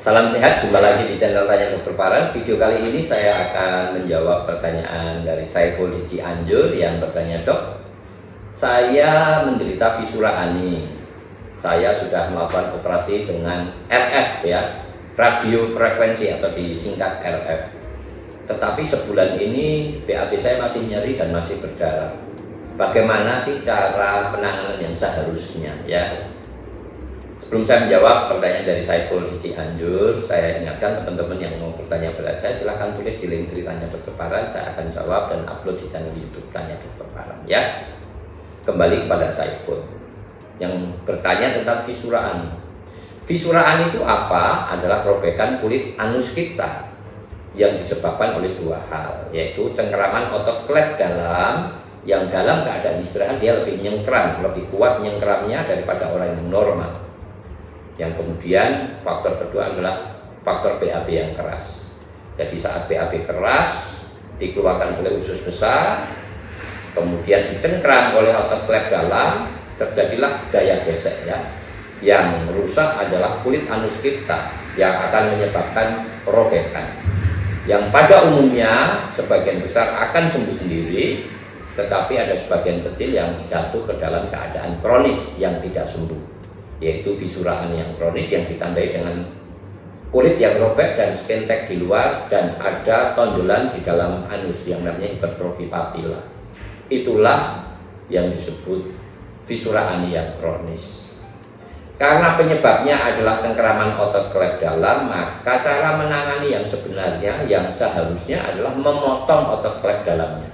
Salam sehat, jumpa lagi di channel Tanya Dokter Paran. Video kali ini saya akan menjawab pertanyaan dari Saiful di Cianjur yang bertanya, Dok, saya menderita fisura ani. Saya sudah melakukan operasi dengan RF ya, radio frekuensi atau disingkat RF. Tetapi sebulan ini BAB saya masih nyeri dan masih berdarah. Bagaimana sih cara penanganan yang seharusnya ya? Sebelum saya menjawab pertanyaan dari Saiful di Cianjur, saya ingatkan teman-teman yang mau bertanya pada saya, silahkan tulis di link Tanya Dokter Paran. Saya akan jawab dan upload di channel YouTube Tanya Dokter Paran ya. Kembali kepada Saiful yang bertanya tentang fisura ani. Fisura ani itu apa? Adalah robekan kulit anus kita yang disebabkan oleh dua hal, yaitu cengkeraman otot klep dalam, yang dalam keadaan istirahat dia lebih nyengkram, lebih kuat nyengkramnya daripada orang yang normal. Yang kemudian faktor kedua adalah faktor BAB yang keras. Jadi saat BAB keras dikeluarkan oleh usus besar, kemudian dicengkram oleh otot klep dalam, terjadilah daya gesek ya. Yang rusak adalah kulit anus kita yang akan menyebabkan robekan. Yang pada umumnya sebagian besar akan sembuh sendiri, tetapi ada sebagian kecil yang jatuh ke dalam keadaan kronis yang tidak sembuh, yaitu fisura ani yang kronis yang ditandai dengan kulit yang robek dan skentek di luar dan ada tonjolan di dalam anus yang namanya hipertrofi papila. Itulah yang disebut fisura ani yang kronis. Karena penyebabnya adalah cengkeraman otot klep dalam, maka cara menangani yang sebenarnya yang seharusnya adalah memotong otot klep dalamnya.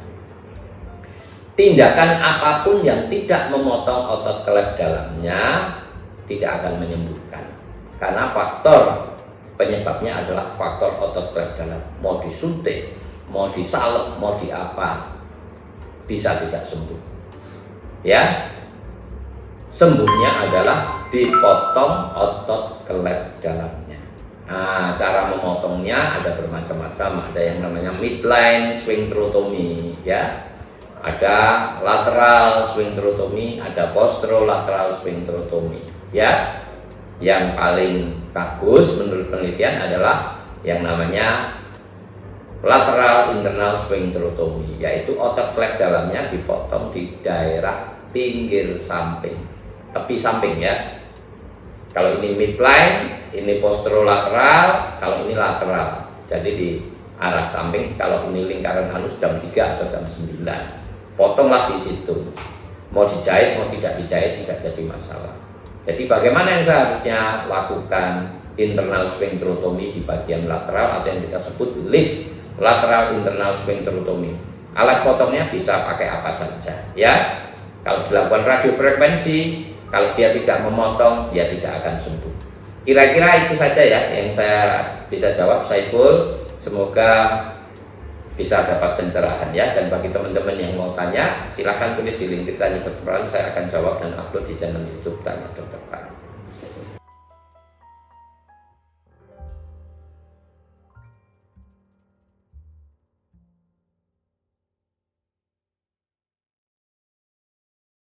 Tindakan apapun yang tidak memotong otot klep dalamnya tidak akan menyembuhkan, karena faktor penyebabnya adalah faktor otot klep dalam. Mau disuntik, mau disalep, mau diapa, bisa tidak sembuh ya. Sembuhnya adalah dipotong otot klep dalamnya. Nah, cara memotongnya ada bermacam-macam. Ada yang namanya midline sphincterotomy ya, ada lateral sphincterotomy, ada posterolateral sphincterotomy ya. Yang paling bagus menurut penelitian adalah yang namanya lateral internal sphincterotomy, yaitu otot klep dalamnya dipotong di daerah pinggir samping, tepi samping ya. Kalau ini midline, ini posterolateral, kalau ini lateral, jadi di arah samping. Kalau ini lingkaran anus jam 3 atau jam 9, potonglah di situ. Mau dijahit mau tidak dijahit tidak jadi masalah. Jadi bagaimana yang seharusnya lakukan internal sphincterotomy di bagian lateral atau yang kita sebut list lateral internal sphincterotomy. Alat potongnya bisa pakai apa saja ya. Kalau dilakukan radiofrekuensi, kalau dia tidak memotong ya tidak akan sembuh. Kira-kira itu saja ya yang saya bisa jawab Saiful. Semoga bisa dapat pencerahan ya. Dan bagi teman-teman yang mau tanya, silahkan tulis di link Tanya Dokter Paran. Saya akan jawab dan upload di channel YouTube Tanya Dokter Paran.